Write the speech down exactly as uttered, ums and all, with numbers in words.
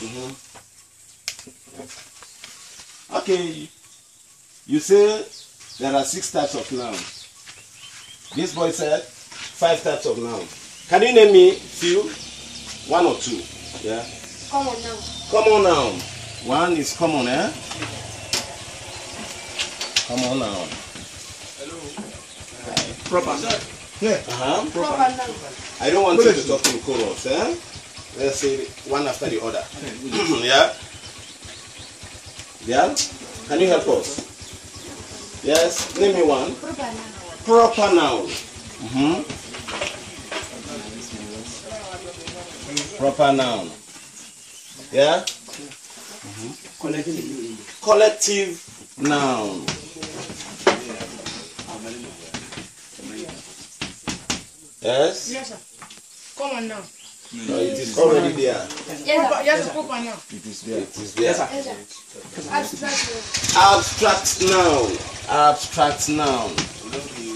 Mm-hmm. Okay. You say there are six types of nouns. This boy said five types of nouns. Can you name me few? One or two? Yeah. Common noun. Common noun. One is common, eh? Common noun. Hello. Proper. Yeah. Uh-huh. Proper noun. I don't want you to talk in chorus, eh? Let's say one after the other. Yeah? Yeah? Can you help us? Yes? Name me one. Proper noun. Proper noun. Mm-hmm. Proper noun. Yeah? Mm-hmm. Collective. Collective noun. Yes? Yes, sir. Common noun. No, it is already there. Yes, Proper, yes, sir. Proper noun. It is there. It is Yes, there. sir. Yes, sir. Abstract noun. Abstract noun. Abstract noun.